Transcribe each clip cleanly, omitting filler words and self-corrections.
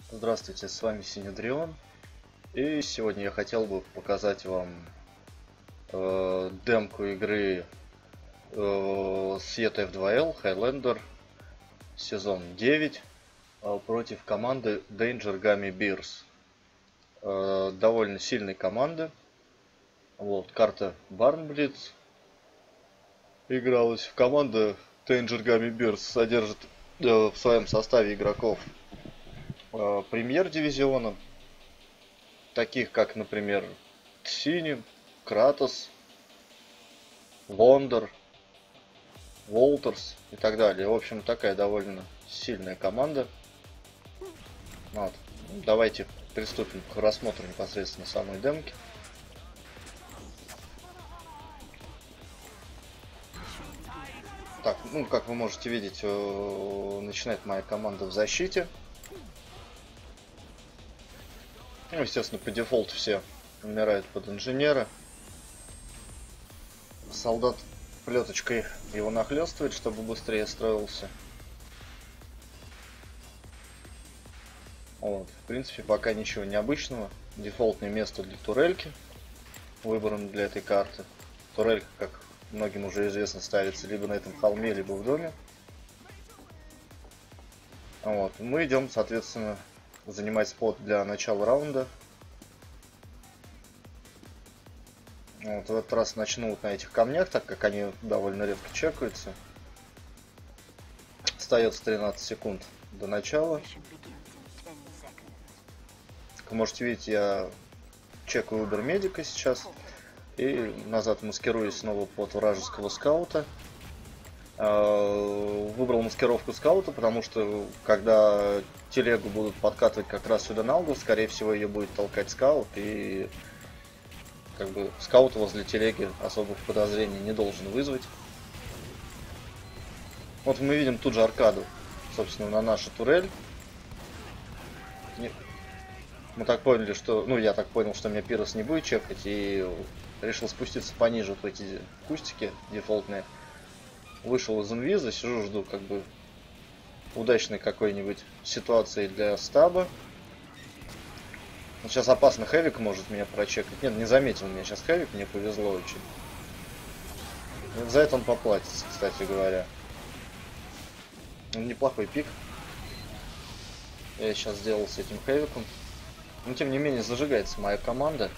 Здравствуйте, с вами Синедрион, и сегодня я хотел бы показать вам демку игры Sea F2L Highlander сезон 9 против команды Danger Gummy Bears. Довольно сильной команды. Вот, карта Barnblitz игралась. Команда Danger Gummy Bears содержит в своем составе игроков премьер-дивизиона, таких как, например, Сини, Кратос, Вондер, Волтерс и так далее. В общем, такая довольно сильная команда. Вот. Давайте приступим к рассмотру непосредственно самой демки. Так, ну, как вы можете видеть, начинает моя команда в защите. Ну, естественно, по дефолту все умирают под инженера. Солдат плеточкой его нахлестывает, чтобы быстрее строился. Вот, в принципе, пока ничего необычного. Дефолтное место для турельки выбрано для этой карты. Турелька, как многим уже известно, ставится либо на этом холме, либо в доме. Вот, мы идем, соответственно, занимать спот для начала раунда. Вот, в этот раз начну вот на этих камнях, так как они довольно редко чекаются. Остается 13 секунд до начала. Как вы можете видеть, я чекаю Убер Медика сейчас. И назад маскируюсь снова под вражеского скаута. Выбрал маскировку скаута, потому что когда телегу будут подкатывать как раз сюда на угол, скорее всего ее будет толкать скаут, и как бы скаут возле телеги особых подозрений не должен вызвать. Вот мы видим тут же аркаду, собственно, на нашу турель. Мы так поняли, что, ну, я так понял, что мне Пирос не будет чекать, и решил спуститься пониже в эти кустики дефолтные. Вышел из инвиза, сижу, жду как бы удачной какой-нибудь ситуации для стаба. Вот сейчас опасно, Хэвик может меня прочекать. Нет, не заметил меня сейчас Хэвик, мне повезло очень. Вот за это он поплатится, кстати говоря. Неплохой пик я сейчас сделал с этим Хэвиком. Но тем не менее зажигается моя команда.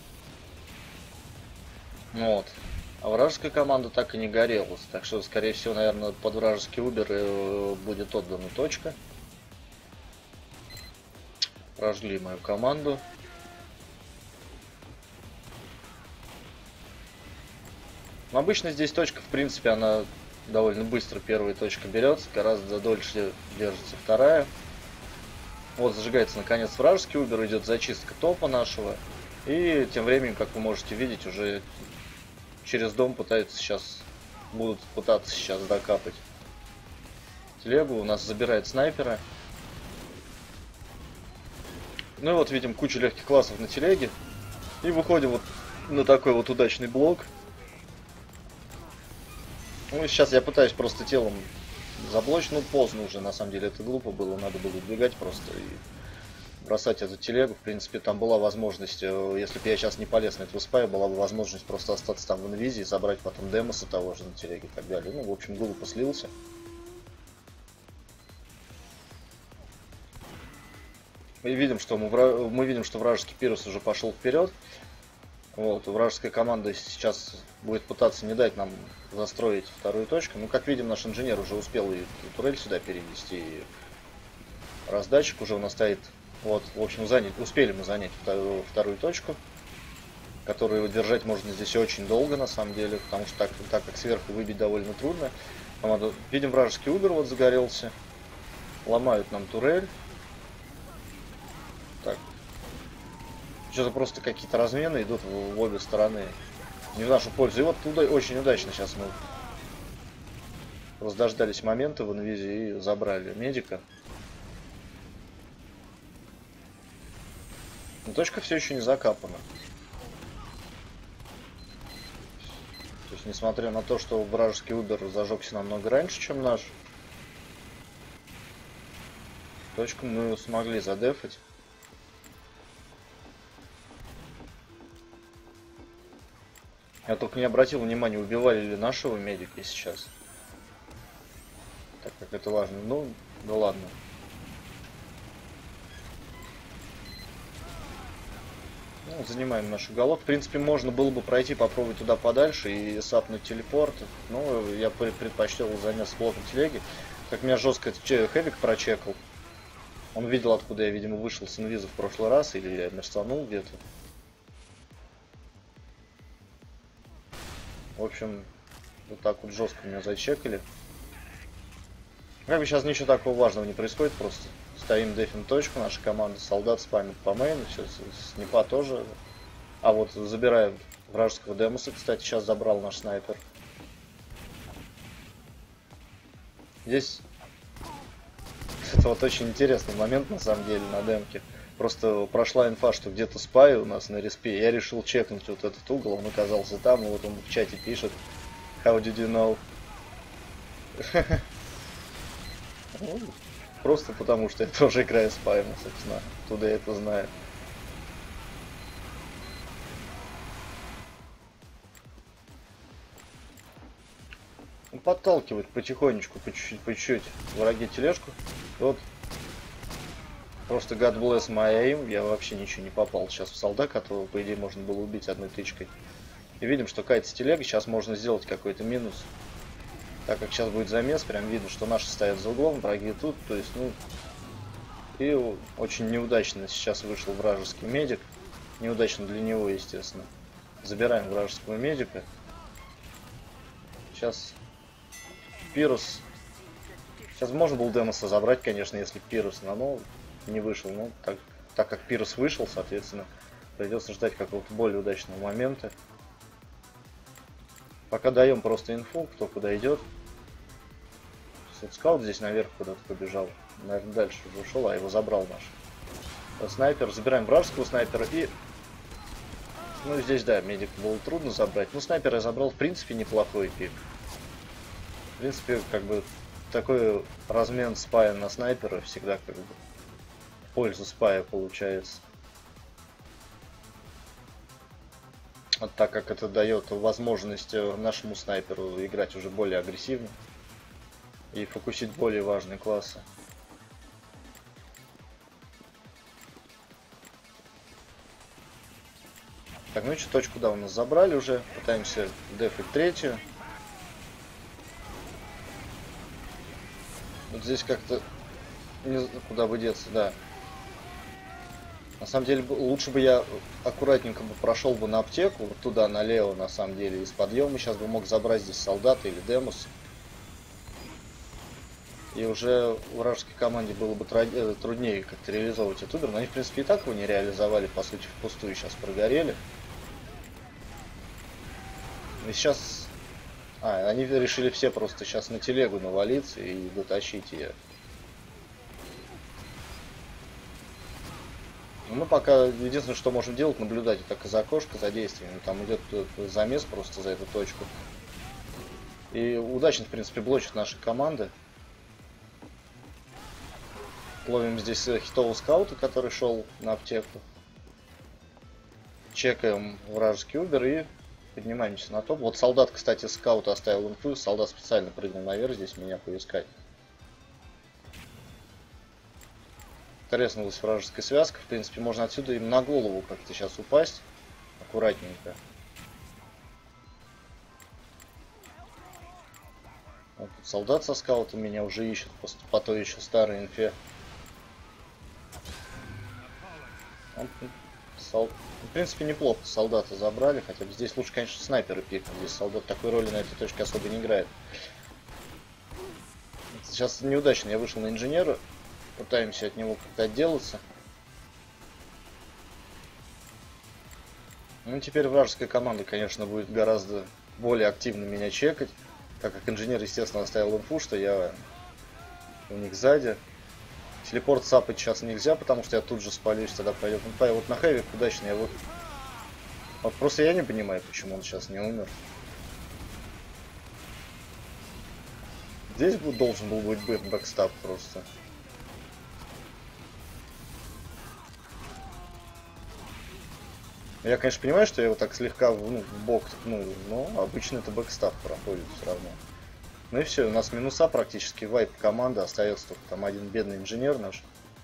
Вот. А вражеская команда так и не горелась. Так что, скорее всего, наверное, под вражеский Убер будет отдана точка. Прожгли мою команду. Но обычно здесь точка, в принципе, она довольно быстро первая точка берется. Гораздо дольше держится вторая. Вот зажигается наконец вражеский Убер. Идет зачистка топа нашего. И тем временем, как вы можете видеть, уже через дом будут пытаться сейчас докапать телегу. У нас забирает снайпера. Ну и вот видим кучу легких классов на телеге. И выходим вот на такой вот удачный блок. Ну и сейчас я пытаюсь просто телом заблочить. Ну поздно уже, на самом деле это глупо было. Надо было убегать просто и бросать эту телегу. В принципе, там была возможность, если бы я сейчас не полез на эту спай, была бы возможность просто остаться там в инвизе и забрать потом демоса того же на телеге и так далее. Ну, в общем, глупо слился. И видим, что мы видим, что вражеский Пирос уже пошел вперед. Вот, вражеская команда сейчас будет пытаться не дать нам застроить вторую точку. Ну, как видим, наш инженер уже успел и турель сюда перевести, и раздатчик уже у нас стоит. Вот, в общем, успели мы занять вторую точку, которую держать можно здесь очень долго, на самом деле, потому что так как сверху выбить довольно трудно. Видим, вражеский Убер вот загорелся. Ломают нам турель. Так. Что-то просто какие-то размены идут в обе стороны. Не в нашу пользу. И вот туда очень удачно сейчас мы просто дождались момента в инвизе и забрали медика. Но точка все еще не закапана. То есть, несмотря на то, что вражеский Убер зажегся намного раньше, чем наш, Точку мы смогли задефать. Я только не обратил внимания, убивали ли нашего медика сейчас. Так как это важно. Ну, да ладно. Ну, занимаем наш уголок. В принципе, можно было бы пройти, попробовать туда подальше и сапнуть телепорт. Но я предпочтел замес с блоком телеги. Как меня жестко Хэвик прочекал. Он видел, откуда я, видимо, вышел с инвиза в прошлый раз. Или я мерцанул где-то. В общем, вот так вот жестко меня зачекали. Как бы сейчас ничего такого важного не происходит. Просто стоим, дефим точку. Наша команда солдат спамит по мейну. Сейчас снипа тоже. А вот забираем вражеского демоса. Кстати, сейчас забрал наш снайпер. Здесь это вот очень интересный момент на самом деле на демке. Просто прошла инфа, что где-то спай у нас на респе. Я решил чекнуть вот этот угол, он оказался там, и вот он в чате пишет: How did you know? Просто потому, что я тоже играю спаем, собственно. Оттуда я это знаю. Подталкивать потихонечку, по чуть-чуть враги тележку. Вот. Просто God bless my aim. Я вообще ничего не попал сейчас в солдат, которого, по идее, можно было убить одной тычкой. И видим, что кается телега. Сейчас можно сделать какой-то минус. Так как сейчас будет замес, прям видно, что наши стоят за углом, враги тут. То есть, ну... И очень неудачно сейчас вышел вражеский медик. Неудачно для него, естественно. Забираем вражеского медика. Сейчас... Пирус. Сейчас можно было Демоса забрать, конечно, если Пирус, но не вышел. Ну, так как Пирус вышел, соответственно, придется ждать какого-то более удачного момента. Пока даем просто инфу, кто куда идет. Скаут здесь наверх куда-то побежал. Наверное, дальше уже ушел, а его забрал наш снайпер. Забираем вражеского снайпера и... Ну, здесь, да, медика было трудно забрать. Но снайпера я забрал, в принципе, неплохой пик. В принципе, как бы, такой размен спая на снайпера всегда, как бы, в пользу спая получается. Вот так как это дает возможность нашему снайперу играть уже более агрессивно и фокусить более важные классы. Так, ну и что, точку, да, у нас забрали уже. Пытаемся дефать третью. Вот здесь как-то куда бы деться, да. На самом деле, лучше бы я аккуратненько бы прошел бы на аптеку, вот туда налево, на самом деле, из подъема. Сейчас бы мог забрать здесь солдата или демос. И уже вражеской команде было бы труднее как-то реализовывать этот убер. Но они, в принципе, и так его не реализовали, по сути, впустую сейчас прогорели. И сейчас... они решили все просто сейчас на телегу навалиться и дотащить ее. Мы пока единственное, что можем делать, наблюдать так из окошка за действиями. Там идет замес просто за эту точку. И удачно, в принципе, блочит наши команды. Ловим здесь хитового скаута, который шел на аптеку. Чекаем вражеский убер и поднимаемся на топ. Вот солдат, кстати, скаута оставил инфу. Солдат специально прыгнул наверх здесь меня поискать. Треснулась вражеская связка. В принципе, можно отсюда им на голову как-то сейчас упасть. Аккуратненько. Вот тут солдат со скаутом меня уже ищет по той еще старой инфе. В принципе, неплохо солдата забрали. Хотя бы здесь лучше, конечно, снайперы пикнуть. Здесь солдат такой роли на этой точке особо не играет. Сейчас неудачно я вышел на инженера. Пытаемся от него как-то отделаться. Ну, теперь вражеская команда, конечно, будет гораздо более активно меня чекать. Так как инженер, естественно, оставил инфу, что я у них сзади. Телепорт сапать сейчас нельзя, потому что я тут же спалюсь, тогда пойдет. Ну, вот на хэви удачно я вот... Вот просто я не понимаю, почему он сейчас не умер. Здесь должен был быть бэкстап просто. Я, конечно, понимаю, что я его так слегка в бок ткнул, но обычно это бэкстап проходит все равно. Ну и все, у нас минуса практически, вайп команда, остается только там один бедный инженер наш.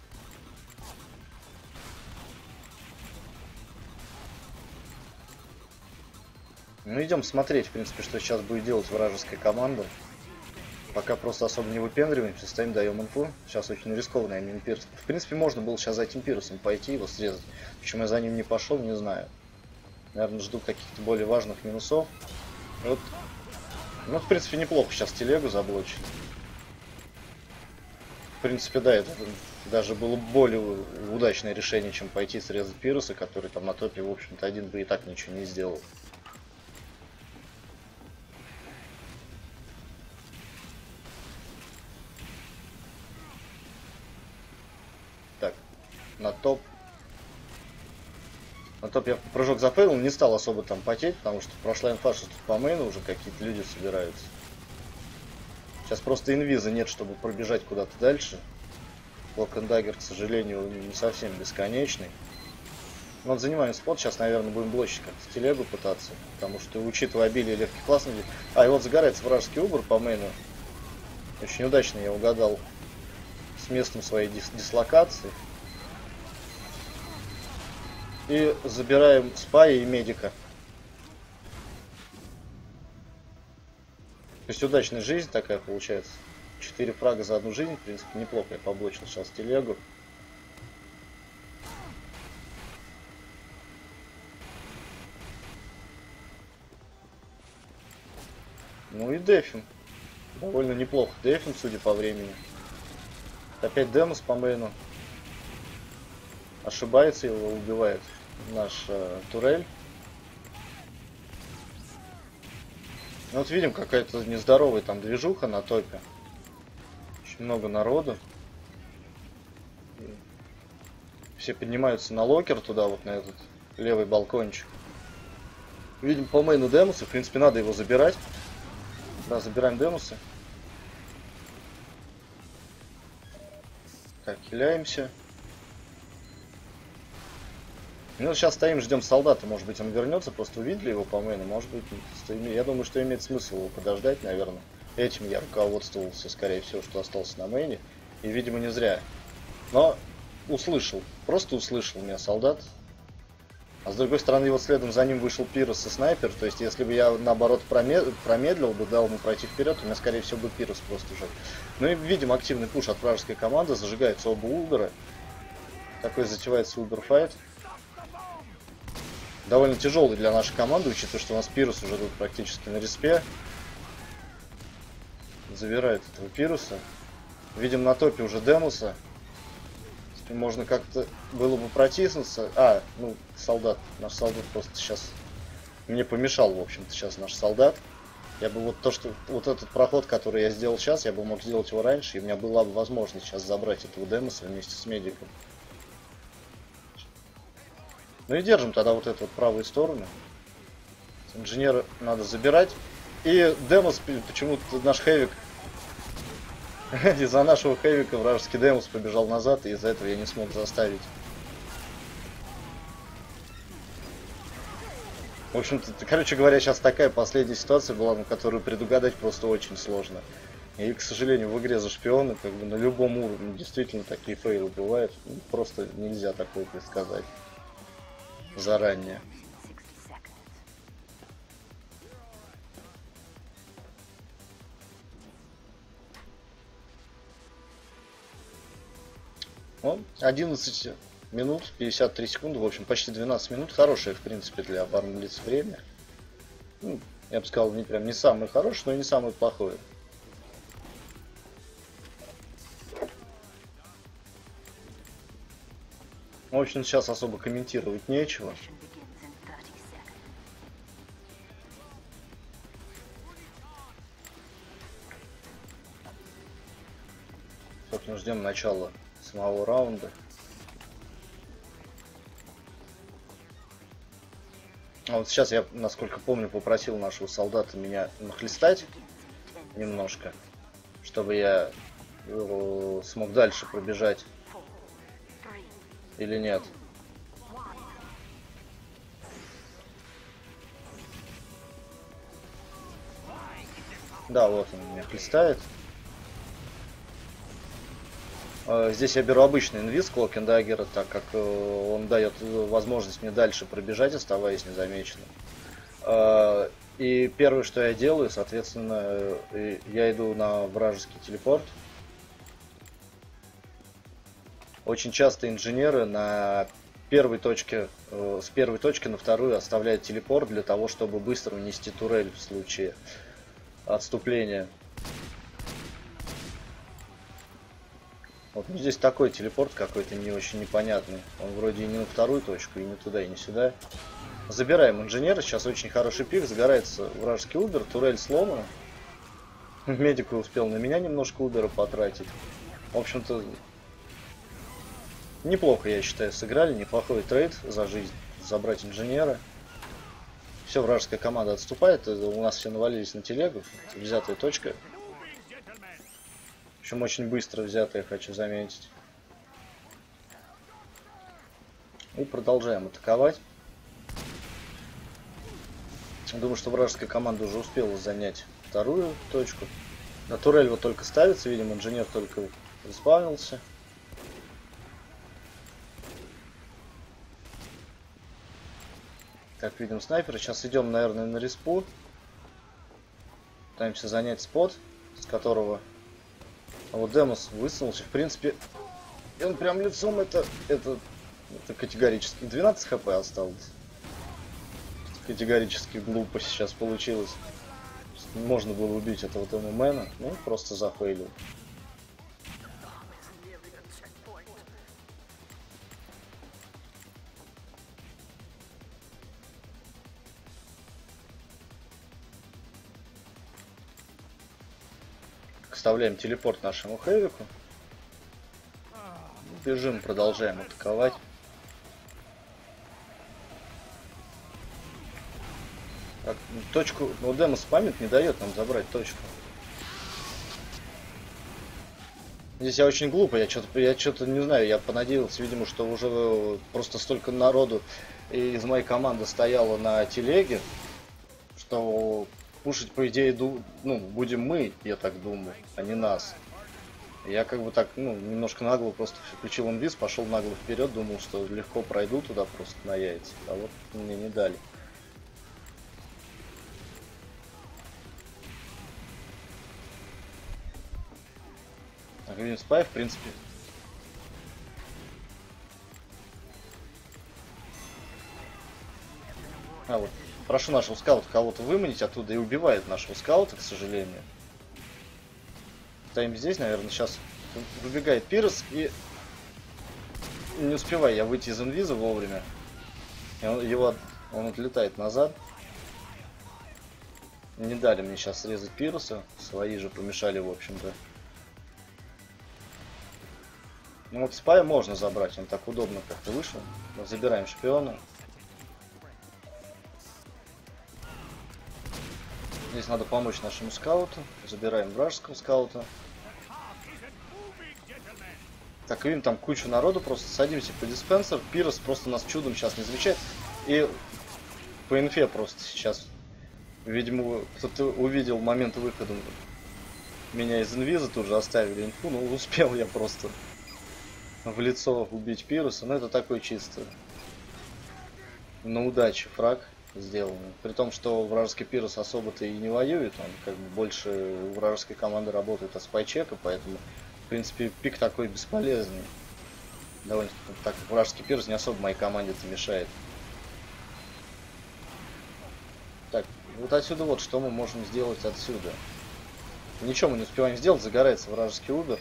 Ну идем смотреть, в принципе, что сейчас будет делать вражеская команда. Пока просто особо не выпендриваемся, стоим, даем инфу. Сейчас очень рискованно именно Пирс. В принципе, можно было сейчас за этим Пирсом пойти, его срезать. Почему я за ним не пошел, не знаю. Наверное, жду каких-то более важных минусов. Вот. Ну, в принципе, неплохо сейчас телегу заблочили. В принципе, да, это даже было более удачное решение, чем пойти срезать Пируса, который там на топе, в общем-то, один бы и так ничего не сделал. Так, на топ. На топ я прыжок зафейлил, не стал особо там потеть, потому что прошла инфа, что тут по мейну уже какие-то люди собираются. Сейчас просто инвиза нет, чтобы пробежать куда-то дальше. Блок энд даггер, к сожалению, не совсем бесконечный. Но вот занимаем спот, сейчас, наверное, будем блочить как-то телегу пытаться. Потому что, учитывая обилие легких классов... А, и вот загорается вражеский убор по мейну. Очень удачно я угадал с местом своей дислокации. И забираем спая и медика. То есть удачная жизнь такая получается. 4 фрага за одну жизнь, в принципе, неплохо. Я поблочил сейчас телегу. Ну и дефим. Довольно неплохо дефим, судя по времени. Опять Демос по мейну. Ошибается, его убивает наш турель. Ну вот видим, какая-то нездоровая там движуха на топе. Очень много народу. Все поднимаются на локер туда, вот на этот левый балкончик. Видим по мейну Демоса, в принципе, надо его забирать. Да, забираем Демоса. Так, хиляемся. Ну, сейчас стоим, ждем солдата. Может быть, он вернется. Просто увидели его по мейну. Может быть, я думаю, что имеет смысл его подождать, наверное. Этим я руководствовался, скорее всего, что остался на мейне. И, видимо, не зря. Но услышал. Просто услышал меня солдат. А с другой стороны, вот следом за ним вышел Пирос и снайпер. То есть, если бы я, наоборот, промедлил бы, дал ему пройти вперед, у меня, скорее всего, бы Пирос просто уже. Ну и видим активный пуш от вражеской команды. Зажигаются оба убера. Такой затевается убер-файт. Довольно тяжелый для нашей команды, учитывая, что у нас Пирус уже тут практически на респе. Забирает этого Пируса. Видим на топе уже Демуса. Можно как-то было бы протиснуться. А, ну, солдат. Наш солдат просто сейчас мне помешал, в общем-то, сейчас наш солдат. Я бы вот этот проход, который я сделал сейчас, я бы мог сделать его раньше, и у меня была бы возможность сейчас забрать этого Демуса вместе с медиком. Ну и держим тогда вот эту вот правую сторону. Инженера надо забирать. И Демос, почему-то наш Хэвик, из-за нашего Хэвика вражеский Демос побежал назад, и из-за этого я не смог заставить. В общем-то, короче говоря, сейчас такая последняя ситуация была, на которую предугадать просто очень сложно. И, к сожалению, в игре за шпиона, как бы на любом уровне, действительно такие фейлы бывают. Просто нельзя такое предсказать заранее. Ну, 11 минут 53 секунды, в общем, почти 12 минут. Хорошее, в принципе, для Барнблиц время. Ну, я бы сказал, прям не самое хорошее, но и не самое плохое. В общем, сейчас особо комментировать нечего. Собственно, ждем начала самого раунда. А вот сейчас я, насколько помню, попросил нашего солдата меня нахлестать немножко, чтобы я смог дальше пробежать. Или нет? Да, вот он меня хлестает. Здесь я беру обычный инвиз Cloak and Dagger, так как он дает возможность мне дальше пробежать, оставаясь незамеченным. И первое, что я делаю, соответственно, я иду на вражеский телепорт. Очень часто инженеры на первой точке, с первой точки на вторую оставляют телепорт для того, чтобы быстро унести турель в случае отступления. Вот ну, здесь такой телепорт какой-то не очень непонятный. Он вроде и не на вторую точку, и не туда, и не сюда. Забираем инженера. Сейчас очень хороший пик. Загорается вражеский убер. Турель сломана. Медик успел на меня немножко убера потратить. В общем-то, неплохо, я считаю, сыграли. Неплохой трейд за жизнь. Забрать инженера. Все, вражеская команда отступает. У нас все навалились на телегу. Взятая точка. Причем очень быстро взятая, хочу заметить. И продолжаем атаковать. Думаю, что вражеская команда уже успела занять вторую точку. На турель вот только ставится, видимо, инженер только заспавнился. Как видим, снайперы. Сейчас идем, наверное, на респу. Пытаемся занять спот, с которого... А вот Демос высунулся. В принципе, он прям лицом это категорически. 12 хп осталось. Категорически глупо сейчас получилось. Можно было убить этого ММНа, ну просто зафейлил. Вставляем телепорт нашему Хэвику. Бежим, продолжаем атаковать. Так, точку, ну Демос спамит, не дает нам забрать точку. Здесь я очень глупо, я что-то не знаю, я понадеялся, видимо, что уже просто столько народу из моей команды стояло на телеге, что пушить, по идее, ну, будем мы, я так думаю, а не нас. Я как бы так, ну, немножко нагло просто включил инвиз, пошел нагло вперед, думал, что легко пройду туда просто на яйца, а вот мне не дали. Спай, в принципе. А вот, прошу нашего скаута кого-то выманить оттуда и убивает нашего скаута, к сожалению. Стоим здесь, наверное, сейчас выбегает Пирос и не успеваю я выйти из инвиза вовремя. И он отлетает назад. Не дали мне сейчас срезать Пироса, свои же помешали, в общем-то. Ну вот спая можно забрать, он так удобно как-то вышел. Забираем шпиона. Здесь надо помочь нашему скауту. Забираем вражеского скаута. Так, видим там кучу народу, просто садимся по диспенсер. Пирос просто нас чудом сейчас не замечает. И по инфе просто сейчас, видимо, кто-то увидел момент выхода меня из инвиза, тут же оставили инфу. Ну, успел я просто в лицо убить Пироса, но это такой чисто на удачу фраг сделанный. При том, что вражеский Пирос особо-то и не воюет, он как бы больше у вражеской команды работает от спайчека, поэтому, в принципе, пик такой бесполезный. Довольно так как вражеский Пирос не особо моей команде-то мешает. Так, вот отсюда вот, что мы можем сделать отсюда. Ничего мы не успеваем сделать, загорается вражеский убер.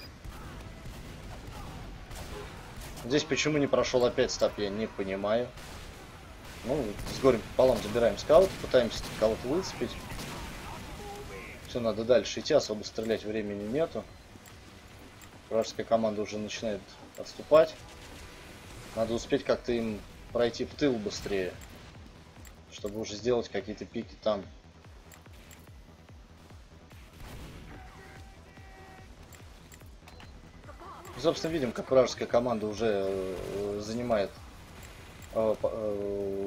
Здесь почему не прошел опять стап, я не понимаю. Ну, с горем пополам забираем скаут, пытаемся кого-то выцепить. Все, надо дальше идти, особо стрелять времени нету. Вражеская команда уже начинает отступать. Надо успеть как-то им пройти в тыл быстрее, чтобы уже сделать какие-то пики там. Собственно, видим, как вражеская команда уже занимает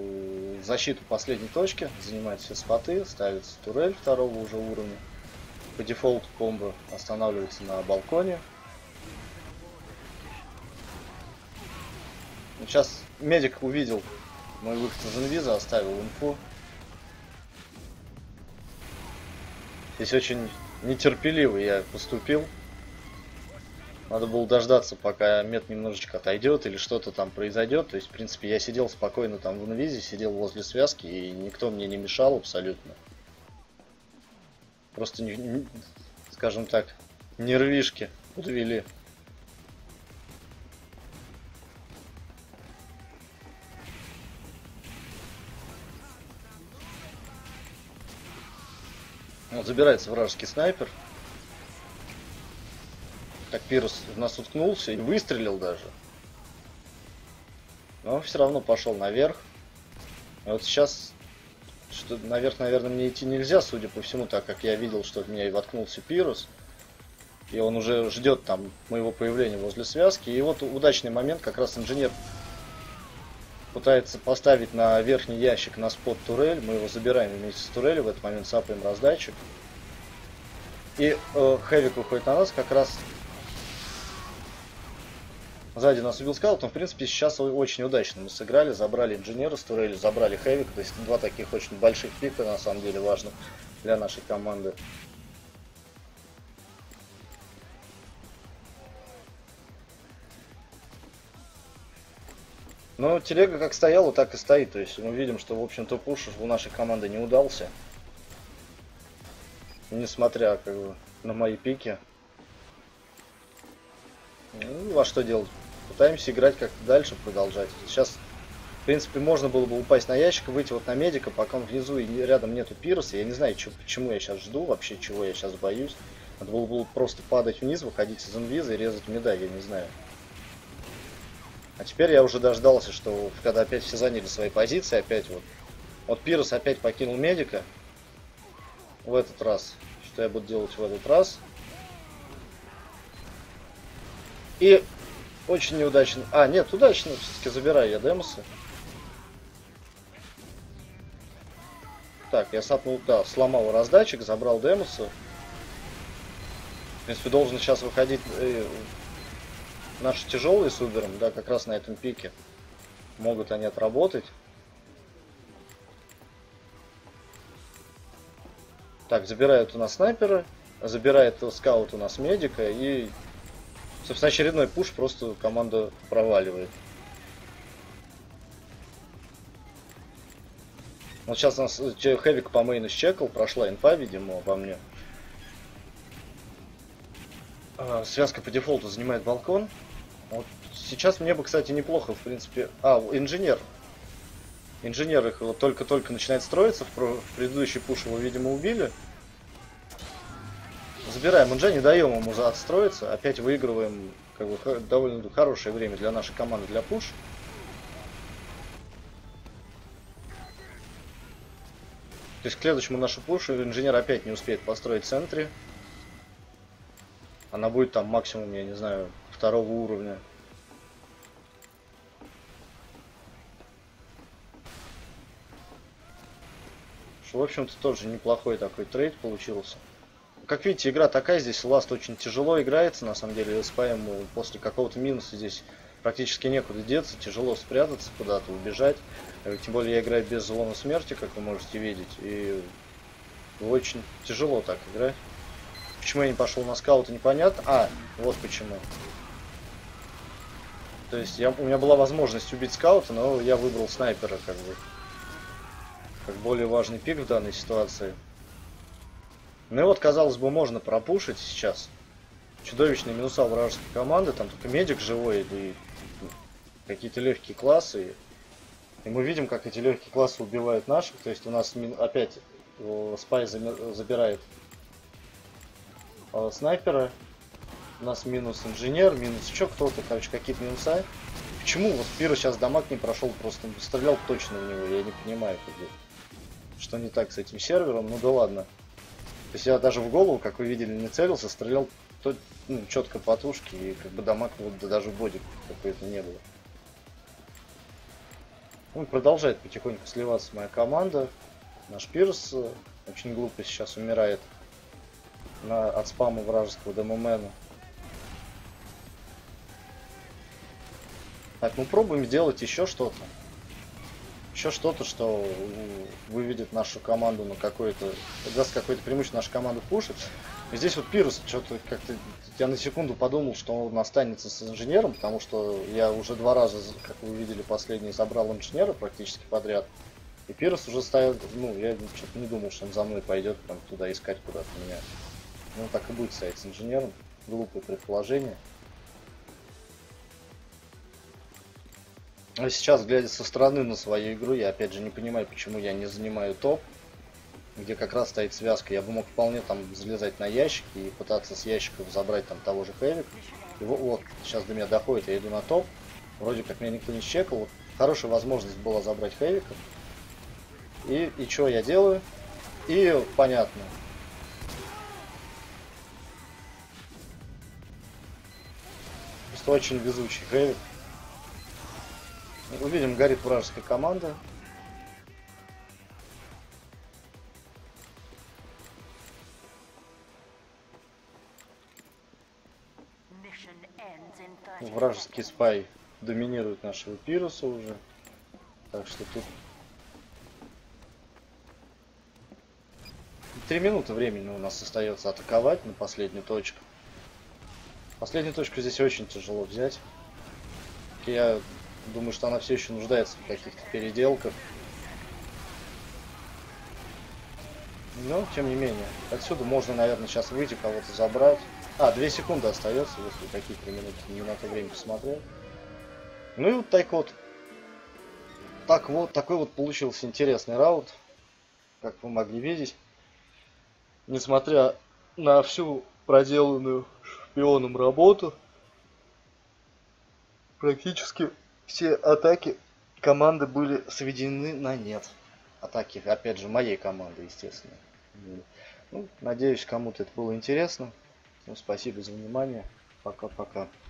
защиту последней точки, занимает все споты, ставится турель второго уже уровня. по дефолту комбо останавливается на балконе. Сейчас медик увидел мой выход из инвиза, оставил инфу. Здесь очень нетерпеливо я поступил. Надо было дождаться, пока мед немножечко отойдет или что-то там произойдет. То есть, в принципе, я сидел спокойно там в инвизе, сидел возле связки, и никто мне не мешал абсолютно. Просто, скажем так, нервишки подвели. Вот забирается вражеский снайпер. Так Пирус в нас уткнулся и выстрелил даже. Но все равно пошел наверх. И вот сейчас, что наверх, наверное, мне идти нельзя, судя по всему, так как я видел, что в меня и воткнулся Пирус. И он уже ждет там моего появления возле связки. И вот удачный момент, как раз инженер пытается поставить на верхний ящик на спот турель. Мы его забираем вместе с турелью, в этот момент сапаем раздатчик. И Хэвик выходит на нас, как раз сзади нас убил скаут, но в принципе сейчас очень удачно мы сыграли, забрали инженера с турели, забрали Хэвика, то есть два таких очень больших пика на самом деле важно для нашей команды. Но телега как стояла, так и стоит, то есть мы видим, что в общем-то пуш у нашей команды не удался, несмотря как бы на мои пики. Ну, а что делать? Пытаемся играть как-то дальше, продолжать. Сейчас, в принципе, можно было бы упасть на ящик, выйти вот на медика, пока он внизу и рядом нету Пируса. Я не знаю, почему я сейчас жду, вообще чего я сейчас боюсь. Надо было бы просто падать вниз, выходить из инвиза и резать меда, я не знаю. А теперь я уже дождался, что когда опять все заняли свои позиции, опять вот. Вот Пирус опять покинул медика. В этот раз. Что я буду делать в этот раз? И очень неудачно. А, нет, удачно. Все-таки забираю я демосы. Так, я сапнул, да, сломал раздатчик, забрал демосы. В принципе, должен сейчас выходить наши тяжелые с Убером, да, как раз на этом пике. Могут они отработать. Так, забирают у нас снайпера. Забирает скаут у нас медика. И, собственно, очередной пуш просто команда проваливает. Вот сейчас у нас Хэвик по мейну счекал, прошла инфа, видимо, обо мне. Связка по дефолту занимает балкон. Вот сейчас мне бы, кстати, неплохо, в принципе. А, инженер. Инженер их вот только-только начинает строиться. В предыдущий пуш его, видимо, убили. Забираем инжа, не даем ему отстроиться. Опять выигрываем как бы довольно хорошее время для нашей команды для пуш. То есть к следующему нашу пушу инженер опять не успеет построить в центре. Она будет там максимум, я не знаю, 2-го уровня. Что, в общем-то, тоже неплохой такой трейд получился. Как видите, игра такая, здесь ласт очень тяжело играется, на самом деле, СПМ после какого-то минуса здесь практически некуда деться, тяжело спрятаться куда-то, убежать. Тем более я играю без звона смерти, как вы можете видеть, и очень тяжело так играть. Почему я не пошел на скаута, непонятно. А, вот почему. То есть у меня была возможность убить скаута, но я выбрал снайпера как бы. Как более важный пик в данной ситуации. Ну и вот, казалось бы, можно пропушить сейчас. Чудовищные минуса вражеской команды. Там только медик живой и какие-то легкие классы. И мы видим, как эти легкие классы убивают наших. То есть у нас опять Спай забирает снайпера. У нас минус инженер, минус еще кто-то. Короче, какие-то минуса. Почему вот Пирус сейчас дамаг не прошел? Просто стрелял точно в него. Я не понимаю, что не так с этим сервером. Ну да ладно. То есть я даже в голову, как вы видели, не целился, стрелял четко по тушке, и как бы дамаг вот да, даже бодик какой-то не было. Ну, продолжает потихоньку сливаться моя команда. Наш Пирс очень глупо сейчас умирает. от спама вражеского ДММ. Так, ну пробуем делать еще что-то. Еще что-то, что выведет нашу команду на какое-то... Даст какое-то преимущество нашу команду пушить. И здесь вот Пирус, что-то как-то... Я на секунду подумал, что он останется с инженером, потому что я уже 2 раза, как вы видели, последний забрал инженера практически подряд. И Пирус уже стоял... Ну, я что-то не думал, что он за мной пойдет прям туда искать куда-то меня. Ну, так и будет стоять с инженером. Глупое предположение. А сейчас, глядя со стороны на свою игру, я опять же не понимаю, почему я не занимаю топ, где как раз стоит связка. Я бы мог вполне там залезать на ящики и пытаться с ящиков забрать там того же Хэвик. И вот, сейчас до меня доходит, я иду на топ. Вроде как меня никто не чекал. Вот, хорошая возможность была забрать Хэвика. И что я делаю? И понятно. Просто очень везучий Хэвик. Увидим, горит вражеская команда. Вражеский спай доминирует нашего Пируса уже. Так что тут 3 минуты времени у нас остается атаковать на последнюю точку. Последнюю точку здесь очень тяжело взять. Я думаю, что она все еще нуждается в каких-то переделках. Но, тем не менее, отсюда можно, наверное, сейчас выйти, кого-то забрать. 2 секунды остается, если какие 3 минуты, не на то время посмотрел. Ну и вот так вот. Такой вот получился интересный раунд, как вы могли видеть. Несмотря на всю проделанную шпионом работу, практически все атаки команды были сведены на нет. Атаки, опять же, моей команды, естественно. Ну, надеюсь, кому-то это было интересно. Ну, спасибо за внимание. Пока-пока.